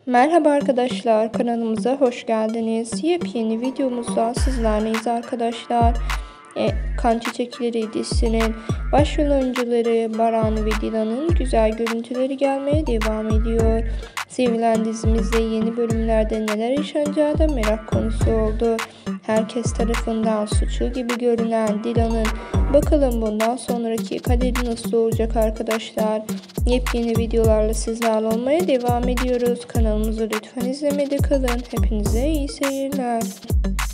Merhaba arkadaşlar, kanalımıza hoş geldiniz. Yepyeni videomuzda sizlerleyiz arkadaşlar. Kan Çiçekleri dizisinin başrol oyuncuları Baran ve Dilan'ın güzel görüntüleri gelmeye devam ediyor. Sevilen dizimizde yeni bölümlerde neler yaşanacağı da merak konusu oldu. Herkes tarafından suçlu gibi görünen Dilan'ın bakalım bundan sonraki kaderi nasıl olacak arkadaşlar. Yepyeni videolarla sizlerle olmaya devam ediyoruz. Kanalımızı lütfen izlemede kalın. Hepinize iyi seyirler.